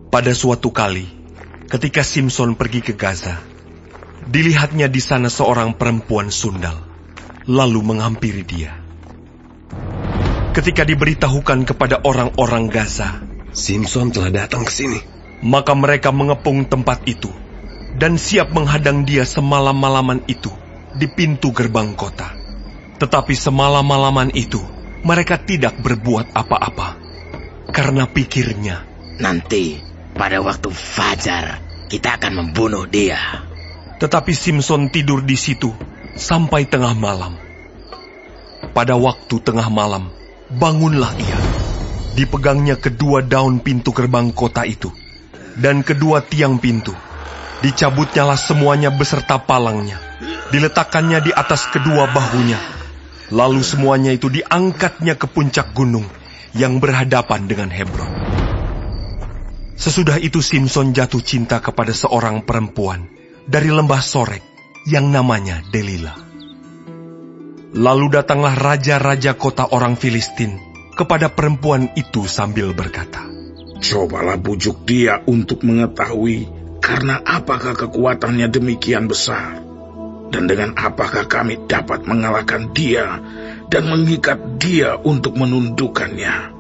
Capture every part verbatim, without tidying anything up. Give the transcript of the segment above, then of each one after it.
Pada suatu kali, ketika Simson pergi ke Gaza, dilihatnya di sana seorang perempuan sundal, lalu menghampiri dia. Ketika diberitahukan kepada orang-orang Gaza, Simson telah datang ke sini, maka mereka mengepung tempat itu dan siap menghadang dia semalam-malaman itu di pintu gerbang kota. Tetapi semalam-malaman itu mereka tidak berbuat apa-apa, karena pikirnya, nanti pada waktu fajar kita akan membunuh dia. Tetapi Simson tidur di situ sampai tengah malam. Pada waktu tengah malam, bangunlah ia. Dipegangnya kedua daun pintu gerbang kota itu dan kedua tiang pintu. Dicabutnyalah semuanya beserta palangnya. Diletakkannya di atas kedua bahunya. Lalu semuanya itu diangkatnya ke puncak gunung yang berhadapan dengan Hebron. Sesudah itu Simson jatuh cinta kepada seorang perempuan dari lembah Sorek yang namanya Delila. Lalu datanglah raja-raja kota orang Filistin kepada perempuan itu sambil berkata, cobalah bujuk dia untuk mengetahui karena apakah kekuatannya demikian besar, dan dengan apakah kami dapat mengalahkan dia dan mengikat dia untuk menundukkannya.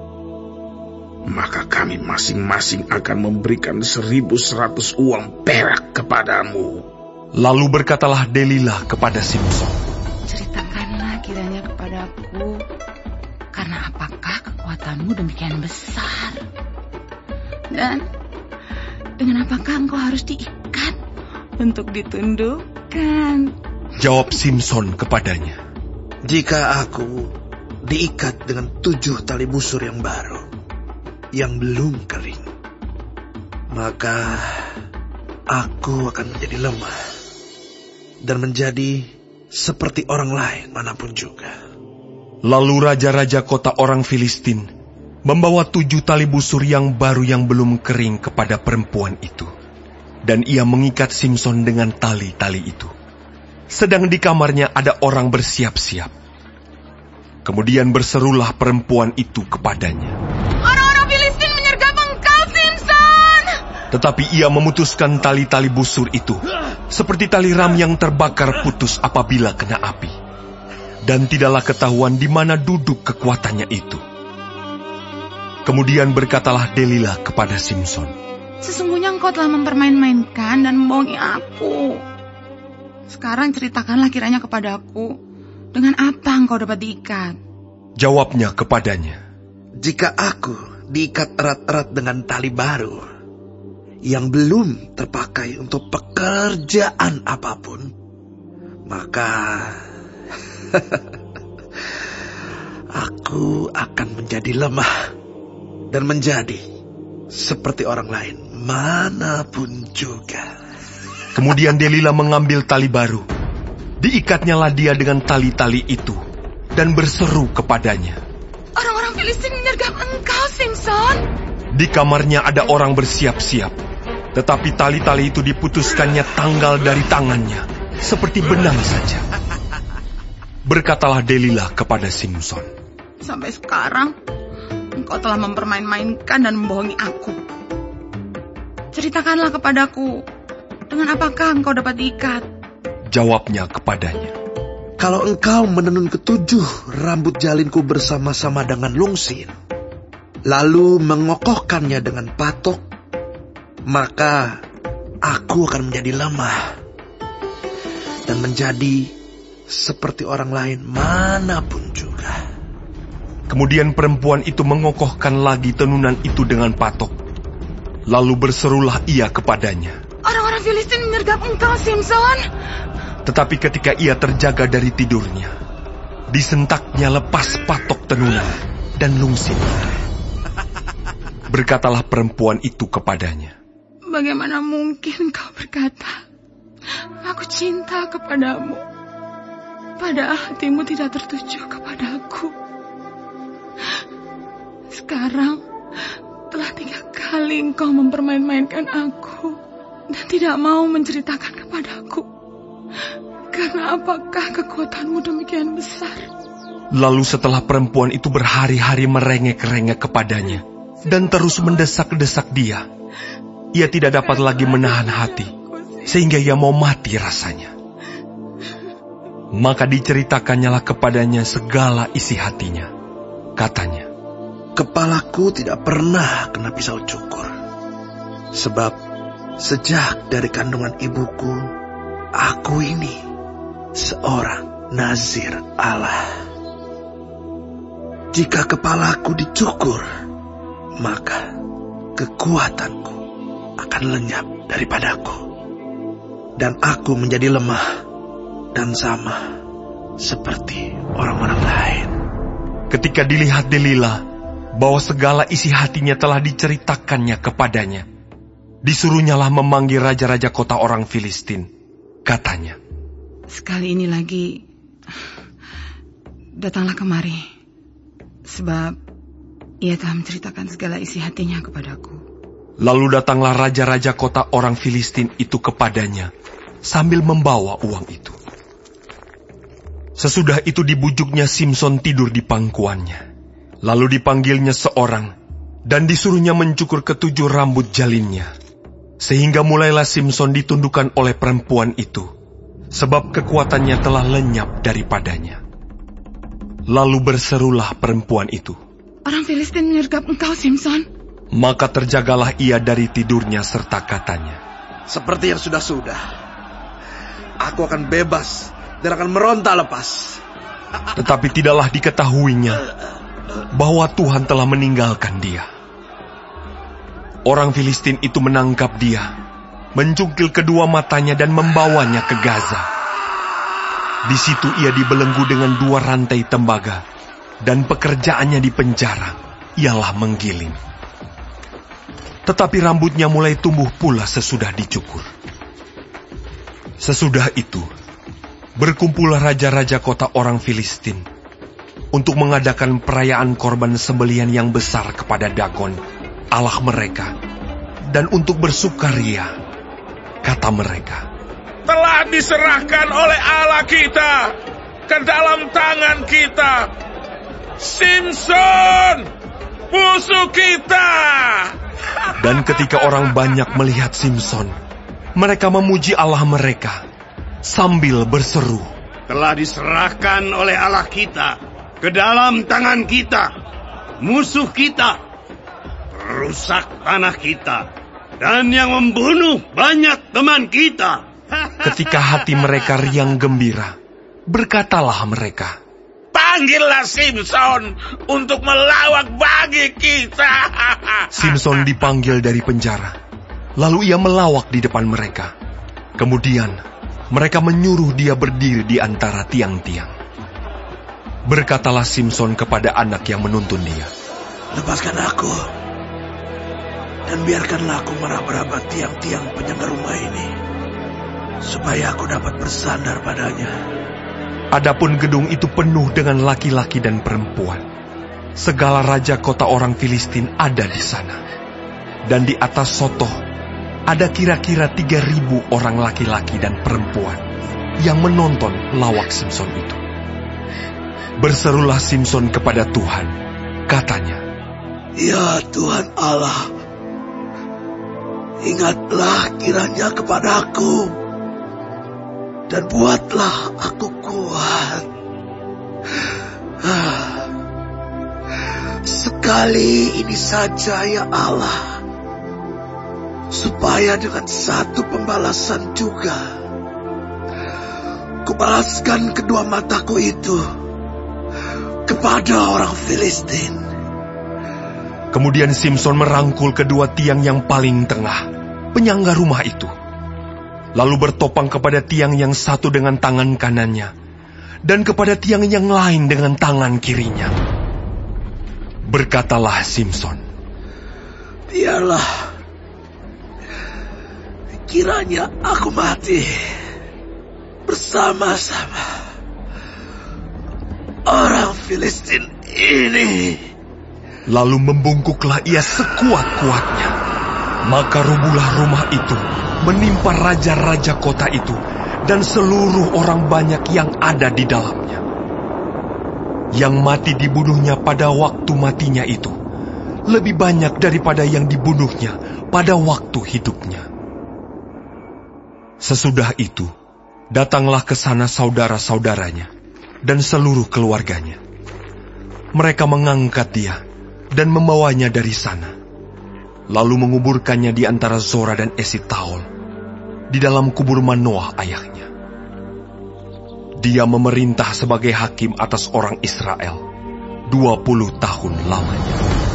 Maka kami masing-masing akan memberikan seribu seratus uang perak kepadamu. Lalu berkatalah Delila kepada Simson, ceritakanlah kiranya kepadaku, karena apakah kekuatanmu demikian besar? Dan dengan apakah engkau harus diikat untuk ditundukkan? Jawab Simson kepadanya, jika aku diikat dengan tujuh tali busur yang baru, yang belum kering, maka aku akan menjadi lemah dan menjadi seperti orang lain manapun juga. Lalu raja-raja kota orang Filistin membawa tujuh tali busur yang baru yang belum kering kepada perempuan itu. Dan ia mengikat Simson dengan tali-tali itu. Sedang di kamarnya ada orang bersiap-siap. Kemudian berserulah perempuan itu kepadanya, orang-orang Filistin menyergap engkau, Simson! Tetapi ia memutuskan tali-tali busur itu, seperti tali ram yang terbakar putus apabila kena api. Dan tidaklah ketahuan di mana duduk kekuatannya itu. Kemudian berkatalah Delila kepada Simson, sesungguhnya engkau telah mempermain-mainkan dan membohongi aku. Sekarang ceritakanlah kiranya kepadaku, dengan apa engkau dapat diikat? Jawabnya kepadanya, jika aku diikat erat-erat dengan tali baru, yang belum terpakai untuk pekerjaan apapun, maka aku akan menjadi lemah dan menjadi seperti orang lain manapun juga. Kemudian Delila mengambil tali baru, diikatnyalah dia dengan tali-tali itu, dan berseru kepadanya, orang-orang Filistin menyergap engkau, Simson! Di kamarnya ada orang bersiap-siap, tetapi tali-tali itu diputuskannya tanggal dari tangannya, seperti benang saja. Berkatalah Delila kepada Simson, sampai sekarang engkau telah mempermain-mainkan dan membohongi aku. Ceritakanlah kepadaku, dengan apakah engkau dapat diikat? Jawabnya kepadanya, kalau engkau menenun ketujuh rambut jalinku bersama-sama dengan lungsin, lalu mengokohkannya dengan patok, maka aku akan menjadi lemah dan menjadi seperti orang lain manapun juga. Kemudian perempuan itu mengokohkan lagi tenunan itu dengan patok. Lalu berserulah ia kepadanya, orang-orang Filistin menyergap engkau, Simson! Tetapi ketika ia terjaga dari tidurnya, disentaknya lepas patok tenunan dan lungsin. Berkatalah perempuan itu kepadanya, bagaimana mungkin kau berkata, aku cinta kepadamu, padahal hatimu tidak tertuju kepadaku. Sekarang telah tiga kali engkau mempermain-mainkan aku dan tidak mau menceritakan kepadaku. Karena apakah kekuatanmu demikian besar? Lalu setelah perempuan itu berhari-hari merengek-rengek kepadanya, dan terus mendesak-desak dia. Ia tidak dapat lagi menahan hati, sehingga ia mau mati rasanya. Maka diceritakannya kepadanya segala isi hatinya. Katanya, "Kepalaku tidak pernah kena pisau cukur. Sebab sejak dari kandungan ibuku, aku ini seorang nazir Allah. Jika kepalaku dicukur, maka kekuatanku akan lenyap daripadaku. Dan aku menjadi lemah dan sama seperti orang-orang lain." Ketika dilihat Delila bahwa segala isi hatinya telah diceritakannya kepadanya, disuruhnyalah memanggil raja-raja kota orang Filistin. Katanya, "Sekali ini lagi, datanglah kemari, sebab ia telah menceritakan segala isi hatinya kepadaku." Lalu datanglah raja-raja kota orang Filistin itu kepadanya, sambil membawa uang itu. Sesudah itu dibujuknya Simson tidur di pangkuannya. Lalu dipanggilnya seorang, dan disuruhnya mencukur ketujuh rambut jalinnya. Sehingga mulailah Simson ditundukkan oleh perempuan itu, sebab kekuatannya telah lenyap daripadanya. Lalu berserulah perempuan itu, "Orang Filistin menyergap engkau, Simson." Maka terjagalah ia dari tidurnya serta katanya, "Seperti yang sudah-sudah, aku akan bebas dan akan meronta lepas." Tetapi tidaklah diketahuinya bahwa Tuhan telah meninggalkan dia. Orang Filistin itu menangkap dia, mencungkil kedua matanya dan membawanya ke Gaza. Di situ ia dibelenggu dengan dua rantai tembaga, dan pekerjaannya di penjara ialah menggiling. Tetapi rambutnya mulai tumbuh pula sesudah dicukur. Sesudah itu, berkumpullah raja-raja kota orang Filistin untuk mengadakan perayaan korban sembelihan yang besar kepada Dagon, Allah mereka, dan untuk bersukaria. Kata mereka, "Telah diserahkan oleh Allah kita ke dalam tangan kita. Simson, musuh kita!" Dan ketika orang banyak melihat Simson, mereka memuji Allah mereka sambil berseru, "Telah diserahkan oleh Allah kita ke dalam tangan kita. Musuh kita rusak tanah kita, dan yang membunuh banyak teman kita." Ketika hati mereka riang gembira, berkatalah mereka, "Panggillah Simson untuk melawak bagi kita." Simson dipanggil dari penjara, lalu ia melawak di depan mereka. Kemudian mereka menyuruh dia berdiri di antara tiang-tiang. Berkatalah Simson kepada anak yang menuntun dia, "Lepaskan aku, dan biarkanlah aku meraba-raba tiang-tiang penyangga rumah ini, supaya aku dapat bersandar padanya." Adapun gedung itu penuh dengan laki-laki dan perempuan. Segala raja kota orang Filistin ada di sana. Dan di atas sotoh ada kira-kira tiga ribu orang laki-laki dan perempuan yang menonton lawak Simson itu. Berserulah Simson kepada Tuhan, katanya, "Ya Tuhan Allah, ingatlah kiranya kepadaku, dan buatlah aku kuat. Sekali ini saja ya Allah, supaya dengan satu pembalasan juga kubalaskan kedua mataku itu kepada orang Filistin." Kemudian Simson merangkul kedua tiang yang paling tengah, penyangga rumah itu, lalu bertopang kepada tiang yang satu dengan tangan kanannya, dan kepada tiang yang lain dengan tangan kirinya. Berkatalah Simson, "Biarlah kiranya aku mati bersama-sama orang Filistin ini." Lalu membungkuklah ia sekuat-kuatnya. Maka rubuhlah rumah itu, menimpa raja-raja kota itu, dan seluruh orang banyak yang ada di dalamnya. Yang mati dibunuhnya pada waktu matinya itu, lebih banyak daripada yang dibunuhnya pada waktu hidupnya. Sesudah itu, datanglah ke sana saudara-saudaranya dan seluruh keluarganya. Mereka mengangkat dia dan membawanya dari sana, lalu menguburkannya di antara Zora dan Esitaol, di dalam kubur Manoah ayahnya. Dia memerintah sebagai hakim atas orang Israel dua puluh tahun lamanya.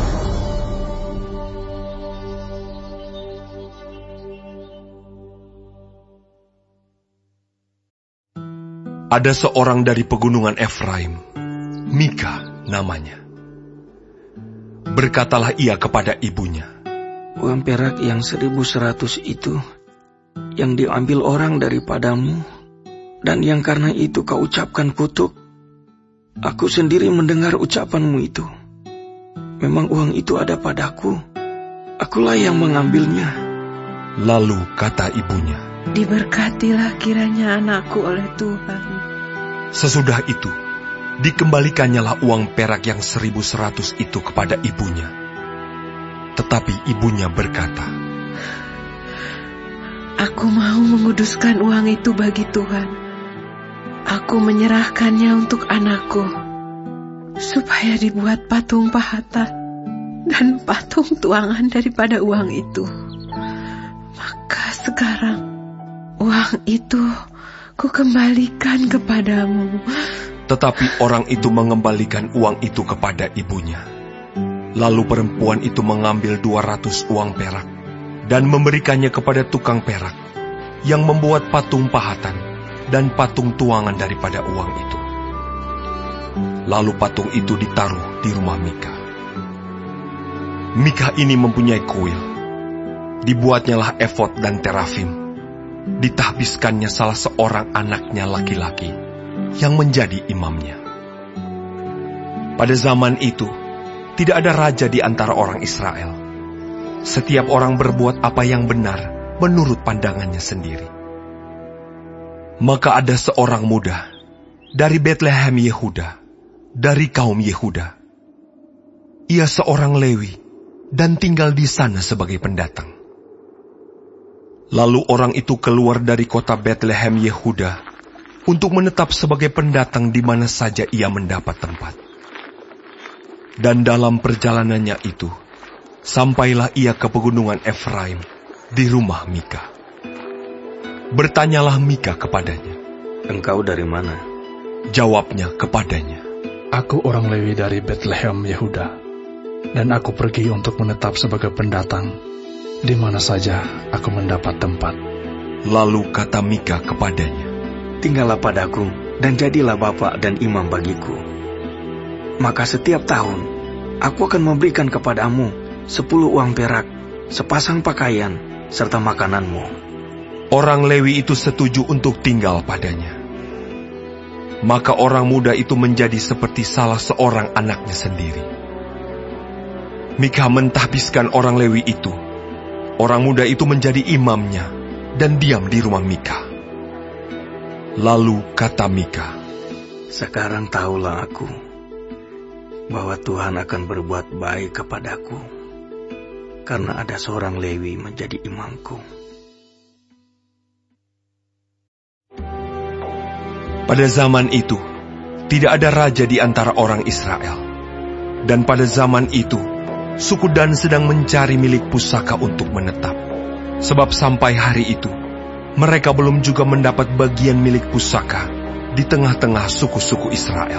Ada seorang dari pegunungan Efraim, Mika namanya. Berkatalah ia kepada ibunya, "Uang perak yang seribu seratus itu, yang diambil orang daripadamu, dan yang karena itu kau ucapkan kutuk, aku sendiri mendengar ucapanmu itu. Memang uang itu ada padaku, akulah yang mengambilnya." Lalu kata ibunya, "Diberkatilah kiranya anakku oleh Tuhan." Sesudah itu, dikembalikannya lah uang perak yang seribu seratus itu kepada ibunya. Tetapi ibunya berkata, "Aku mau menguduskan uang itu bagi Tuhan. Aku menyerahkannya untuk anakku, supaya dibuat patung pahatan dan patung tuangan daripada uang itu. Maka sekarang uang itu kukembalikan kepadamu." Tetapi orang itu mengembalikan uang itu kepada ibunya. Lalu perempuan itu mengambil dua ratus uang perak dan memberikannya kepada tukang perak yang membuat patung pahatan dan patung tuangan daripada uang itu. Lalu patung itu ditaruh di rumah Mika. Mika ini mempunyai kuil. Dibuatnyalah efod dan terafim. Ditahbiskannya salah seorang anaknya laki-laki yang menjadi imamnya. Pada zaman itu, tidak ada raja di antara orang Israel. Setiap orang berbuat apa yang benar menurut pandangannya sendiri. Maka ada seorang muda dari Betlehem Yehuda, dari kaum Yehuda. Ia seorang Lewi dan tinggal di sana sebagai pendatang. Lalu orang itu keluar dari kota Betlehem Yehuda untuk menetap sebagai pendatang di mana saja ia mendapat tempat. Dan dalam perjalanannya itu, sampailah ia ke pegunungan Efraim di rumah Mika. Bertanyalah Mika kepadanya, "Engkau dari mana?" Jawabnya kepadanya, "Aku orang Lewi dari Betlehem Yehuda, dan aku pergi untuk menetap sebagai pendatang di mana saja aku mendapat tempat." Lalu kata Mika kepadanya, "Tinggallah padaku dan jadilah bapak dan imam bagiku. Maka setiap tahun aku akan memberikan kepadamu sepuluh uang perak, sepasang pakaian, serta makananmu." Orang Lewi itu setuju untuk tinggal padanya. Maka orang muda itu menjadi seperti salah seorang anaknya sendiri. Mika mentahbiskan orang Lewi itu. Orang muda itu menjadi imamnya dan diam di rumah Mika. Lalu kata Mika, "Sekarang tahulah aku bahwa Tuhan akan berbuat baik kepadaku, karena ada seorang Lewi menjadi imamku." Pada zaman itu, tidak ada raja di antara orang Israel. Dan pada zaman itu, suku Dan sedang mencari milik pusaka untuk menetap. Sebab sampai hari itu, mereka belum juga mendapat bagian milik pusaka di tengah-tengah suku-suku Israel.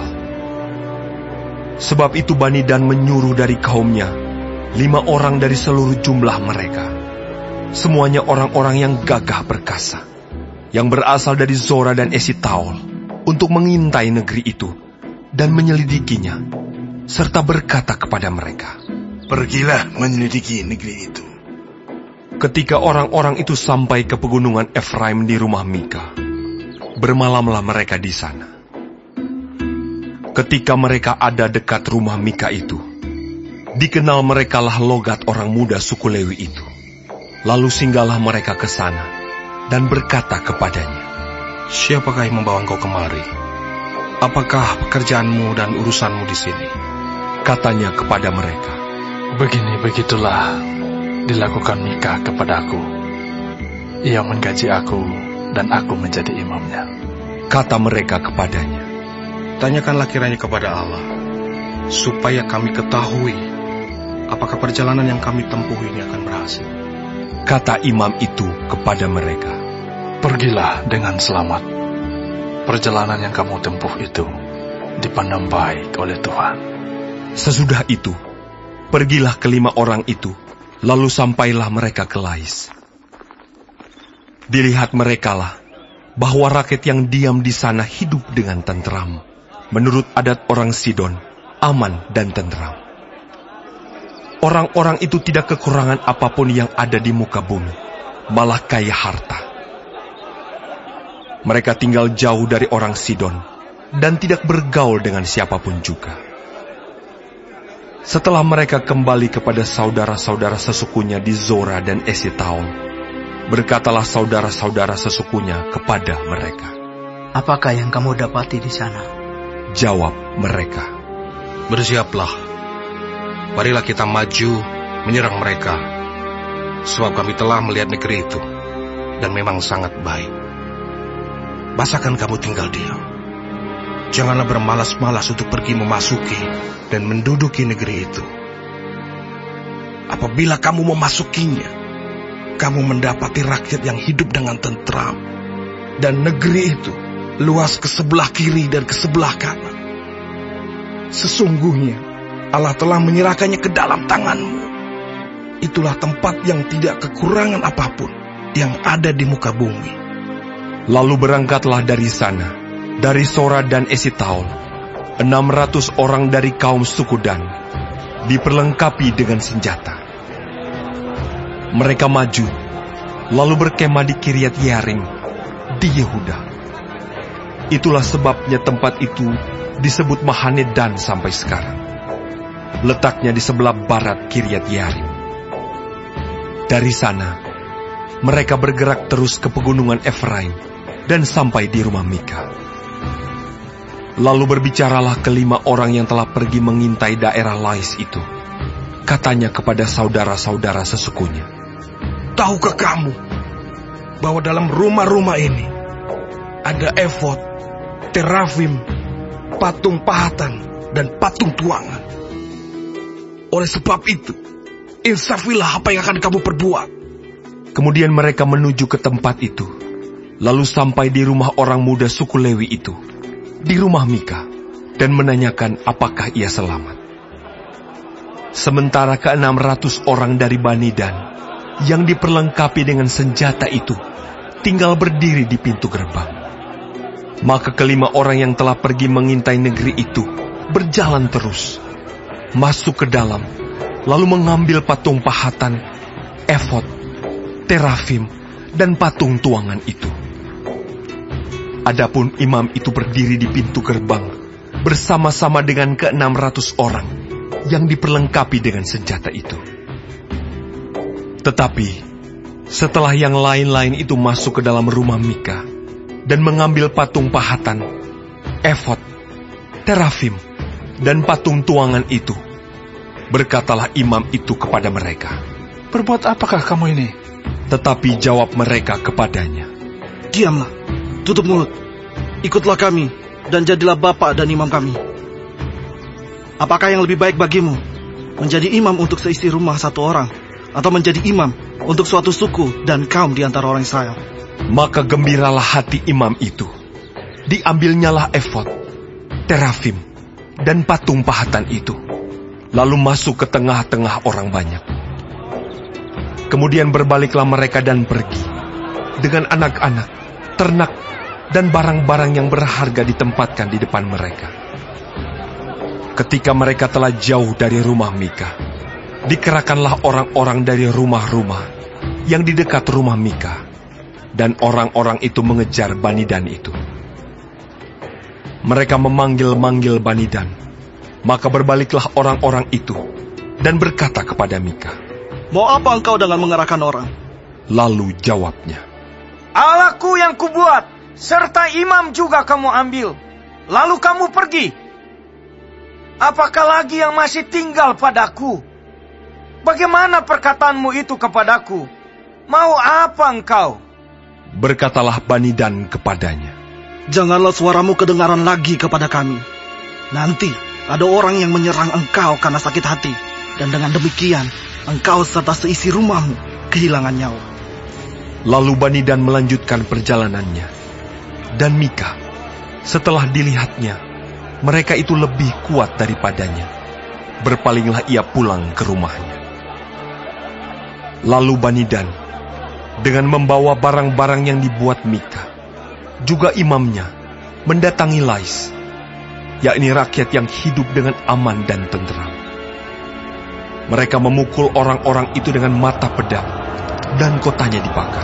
Sebab itu Bani Dan menyuruh dari kaumnya lima orang dari seluruh jumlah mereka. Semuanya orang-orang yang gagah perkasa, yang berasal dari Zora dan Esitaol, untuk mengintai negeri itu dan menyelidikinya, serta berkata kepada mereka, "Pergilah menyelidiki negeri itu." Ketika orang-orang itu sampai ke pegunungan Efraim di rumah Mika, bermalamlah mereka di sana. Ketika mereka ada dekat rumah Mika itu, dikenal merekalah logat orang muda suku Lewi itu. Lalu singgahlah mereka ke sana dan berkata kepadanya, "Siapakah yang membawa engkau kemari? Apakah pekerjaanmu dan urusanmu di sini?" Katanya kepada mereka, Begini begitulah dilakukan Mika kepadaku. Ia menggaji aku dan aku menjadi imamnya. Kata mereka kepadanya, tanyakanlah kiranya kepada Allah, supaya kami ketahui apakah perjalanan yang kami tempuh ini akan berhasil. Kata imam itu kepada mereka, pergilah dengan selamat. Perjalanan yang kamu tempuh itu dipandang baik oleh Tuhan. Sesudah itu, pergilah kelima orang itu, lalu sampailah mereka ke Lais. Dilihat merekalah bahwa rakyat yang diam di sana hidup dengan tentram, menurut adat orang Sidon, aman dan tentram. Orang-orang itu tidak kekurangan apapun yang ada di muka bumi, malah kaya harta. Mereka tinggal jauh dari orang Sidon dan tidak bergaul dengan siapapun juga. Setelah mereka kembali kepada saudara-saudara sesukunya di Zora dan Esitaol, berkatalah saudara-saudara sesukunya kepada mereka, apakah yang kamu dapati di sana? Jawab mereka, bersiaplah, marilah kita maju menyerang mereka, sebab kami telah melihat negeri itu, dan memang sangat baik. Masakan kamu tinggal diam? Janganlah bermalas-malas untuk pergi memasuki dan menduduki negeri itu. Apabila kamu memasukinya, kamu mendapati rakyat yang hidup dengan tentram, dan negeri itu luas ke sebelah kiri dan ke sebelah kanan. Sesungguhnya Allah telah menyerahkannya ke dalam tanganmu. Itulah tempat yang tidak kekurangan apapun yang ada di muka bumi. Lalu berangkatlah dari sana, dari Zora dan Esitaol, enam ratus orang dari kaum suku Dan, diperlengkapi dengan senjata. Mereka maju, lalu berkemah di Kiryat Yearim, di Yehuda. Itulah sebabnya tempat itu disebut Mahane Dan sampai sekarang. Letaknya di sebelah barat Kiryat Yearim. Dari sana, mereka bergerak terus ke pegunungan Efraim dan sampai di rumah Mika. Lalu berbicaralah kelima orang yang telah pergi mengintai daerah Lais itu. Katanya kepada saudara-saudara sesukunya, tahukah kamu bahwa dalam rumah-rumah ini ada efod, terafim, patung pahatan, dan patung tuangan? Oleh sebab itu, insafilah apa yang akan kamu perbuat. Kemudian mereka menuju ke tempat itu, lalu sampai di rumah orang muda suku Lewi itu, di rumah Mika, dan menanyakan apakah ia selamat. Sementara ke enam ratus orang dari Bani Dan, yang diperlengkapi dengan senjata itu, tinggal berdiri di pintu gerbang. Maka kelima orang yang telah pergi mengintai negeri itu, berjalan terus, masuk ke dalam, lalu mengambil patung pahatan, efod, terafim, dan patung tuangan itu. Adapun imam itu berdiri di pintu gerbang, bersama-sama dengan ke enam ratus orang, yang diperlengkapi dengan senjata itu. Tetapi, setelah yang lain-lain itu masuk ke dalam rumah Mika, dan mengambil patung pahatan, efod, terafim, dan patung tuangan itu, berkatalah imam itu kepada mereka, perbuat apakah kamu ini? Tetapi jawab mereka kepadanya, diamlah, tutup mulut, ikutlah kami, dan jadilah bapa dan imam kami. Apakah yang lebih baik bagimu, menjadi imam untuk seisi rumah satu orang, atau menjadi imam untuk suatu suku dan kaum di antara orang Israel? Maka gembiralah hati imam itu. Diambilnyalah efod, terafim, dan patung pahatan itu, lalu masuk ke tengah-tengah orang banyak. Kemudian berbaliklah mereka dan pergi, dengan anak-anak, ternak, dan barang-barang yang berharga ditempatkan di depan mereka. Ketika mereka telah jauh dari rumah Mika, dikerahkanlah orang-orang dari rumah-rumah yang di dekat rumah Mika, dan orang-orang itu mengejar Bani Dan itu. Mereka memanggil-manggil Bani Dan, maka berbaliklah orang-orang itu, dan berkata kepada Mika, mau apa engkau dengan mengerahkan orang? Lalu jawabnya, Allahku yang kubuat, serta imam juga kamu ambil, lalu kamu pergi. Apakah lagi yang masih tinggal padaku? Bagaimana perkataanmu itu kepadaku? Mau apa engkau? Berkatalah Bani Dan kepadanya, janganlah suaramu kedengaran lagi kepada kami. Nanti ada orang yang menyerang engkau karena sakit hati, dan dengan demikian engkau serta seisi rumahmu kehilangan nyawa. Lalu Bani Dan melanjutkan perjalanannya. Dan Mika, setelah dilihatnya mereka itu lebih kuat daripadanya, berpalinglah ia pulang ke rumahnya. Lalu Bani Dan dengan membawa barang-barang yang dibuat Mika, juga imamnya, mendatangi Lais, yakni rakyat yang hidup dengan aman dan tenteram. Mereka memukul orang-orang itu dengan mata pedang, dan kotanya dibakar.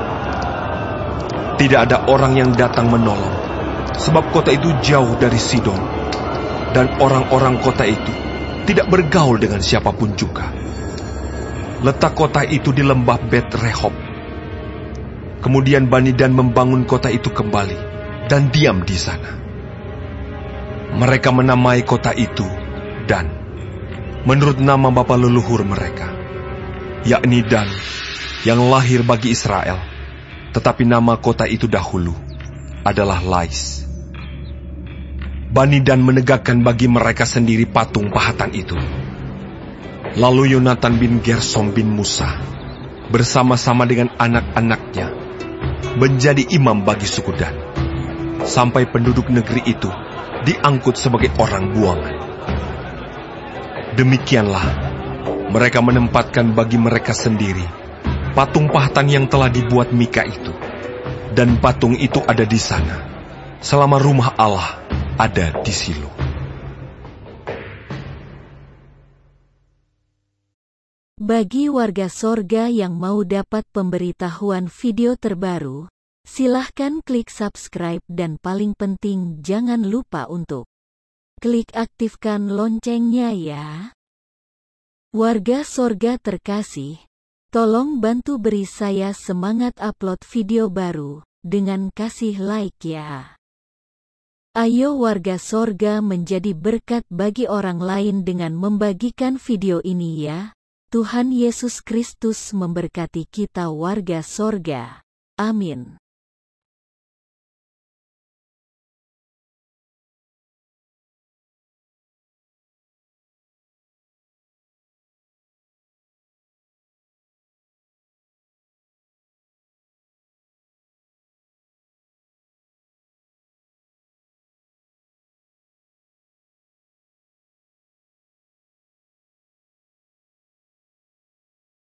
Tidak ada orang yang datang menolong, sebab kota itu jauh dari Sidon, dan orang-orang kota itu tidak bergaul dengan siapapun juga. Letak kota itu di lembah Bet Rehob. Kemudian Bani Dan membangun kota itu kembali dan diam di sana. Mereka menamai kota itu Dan, menurut nama bapa leluhur mereka, yakni Dan, yang lahir bagi Israel. Tetapi nama kota itu dahulu adalah Lais. Bani Dan menegakkan bagi mereka sendiri patung pahatan itu. Lalu Yonatan bin Gersom bin Musa bersama-sama dengan anak-anaknya menjadi imam bagi suku Dan, sampai penduduk negeri itu diangkut sebagai orang buangan. Demikianlah mereka menempatkan bagi mereka sendiri patung pahatan yang telah dibuat Mika itu, dan patung itu ada di sana selama rumah Allah ada di Silo. Bagi warga sorga yang mau dapat pemberitahuan video terbaru, silahkan klik subscribe dan paling penting jangan lupa untuk klik aktifkan loncengnya ya. Warga sorga terkasih, tolong bantu beri saya semangat upload video baru dengan kasih like ya. Ayo warga sorga menjadi berkat bagi orang lain dengan membagikan video ini ya. Tuhan Yesus Kristus memberkati kita warga sorga. Amin.